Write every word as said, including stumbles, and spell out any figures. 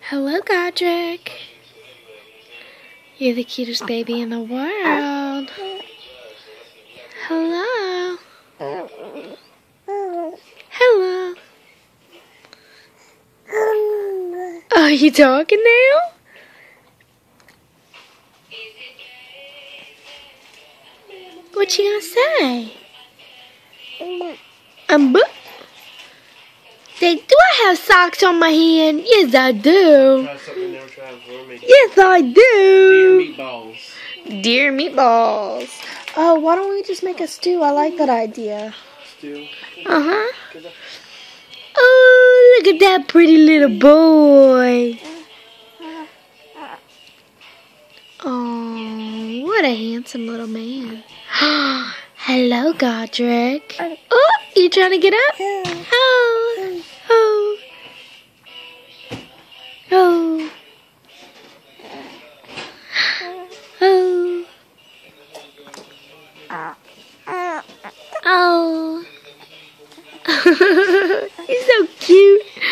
Hello, Godric. You're the cutest baby in the world. Hello. Hello. Are you talking now? What you gonna say? Um, but Say, do I have socks on my hand? Yes, I do. Try something you never tried before. Make Yes, I do. deer meatballs. Deer meatballs. Oh, why don't we just make a stew? I like that idea. Stew. Uh-huh. Oh, look at that pretty little boy. Oh, what a handsome little man. Hello, Godric. Oh, you trying to get up? Oh, oh, oh, oh, oh. He's so cute.